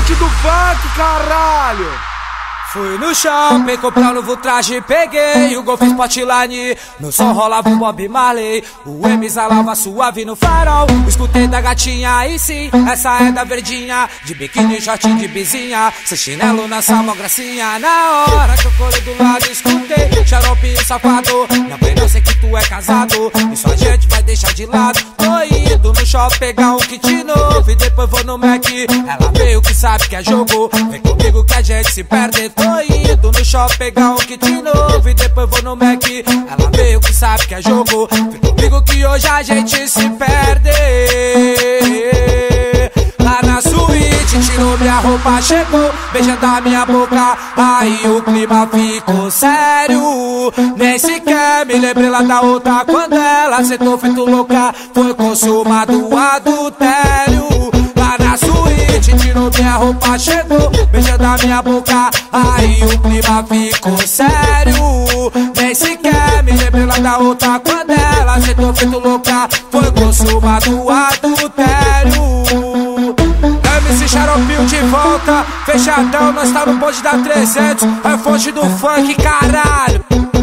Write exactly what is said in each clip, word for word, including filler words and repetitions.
fonte do funk, caralho. Fui no shopping comprar um novo traje, peguei o Golf Spotline. No som rolava o Bob Marley, o M exalava suave no farol. Escutei da gatinha, e sim, essa é da verdinha. De biquíni, short de bizinha, sem chinelo na salmogracinha. Na hora que eu colei do lado, escutei xarope e safado. Na plena eu sei que tu é casado, isso a gente vai deixar de lado. Tô indo no shopping pegar um kit novo e depois vou no Mac. Ela veio que sabe que é jogo, vem comigo que a gente se perde. Tô indo no shopping pegar um kit novo e depois vou no Mac. Ela veio que sabe que é jogo, vem comigo que hoje a gente se perde. Lá na suíte tirou minha roupa, chegou beijando a minha boca. Aí o clima ficou sério, nem sequer me lembrei lá da outra. Quando ela sentou feito louca, foi consumado o adultério. Lá na suíte tirou minha roupa, chegou beijando a minha boca. Aí o clima ficou sério, nem sequer me lembrei lá da outra. Quando ela sentou feito louca, foi consumado o adultério. M C Xaropinho de volta, fechadão, nós tá no bonde da trezentos. É fonte do funk, caralho.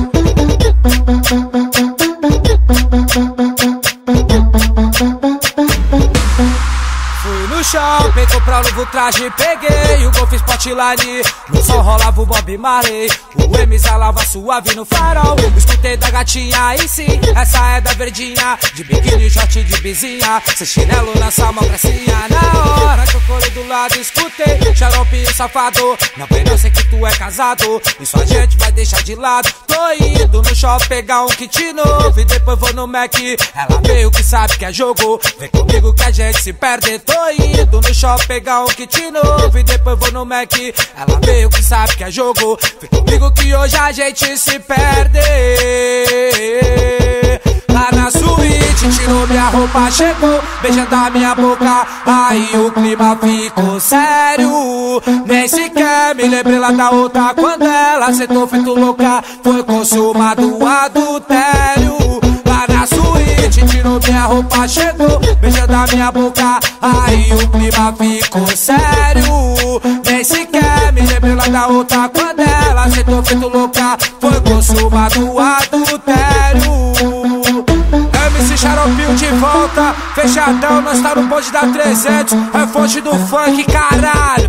Fui no shopping comprar um novo traje, peguei o Golf Spotline. No som rolava o Bob Marley, o M exalava suave no farol. Escutei da gatinha, e sim, essa é da verdinha. De biquíni, short de bizinha, sem chinelo na salmogracinha. Na hora que eu colei do lado, escutei xarope e safado. Na plena eu sei que tu é casado, isso a gente vai deixar de lado. Tô indo no shopping pegar um kit novo e depois vou no Mac. Ela veio que sabe que é jogo, vem comigo que a gente se perde. Tô indo no shopping pegar um kit novo e depois vou no Mac. Ela veio que sabe que é jogo, vem comigo que hoje a gente se perde. Lá na suíte tirou minha roupa, chegou beijando a minha boca. Aí o clima ficou sério, nem sequer me lembrei lá da outra. Quando ela sentou feito louca, foi consumado o adultério. Lá na suíte tirou minha roupa, chegou beijando a minha boca. Aí o clima ficou sério, nem sequer me lembrei lá da outra. Quando ela sentou feito louca, foi consumado o adultério. M C Xaropinho de volta, fechadão, nós tá no bonde da trezentos. É fonte do funk, caralho.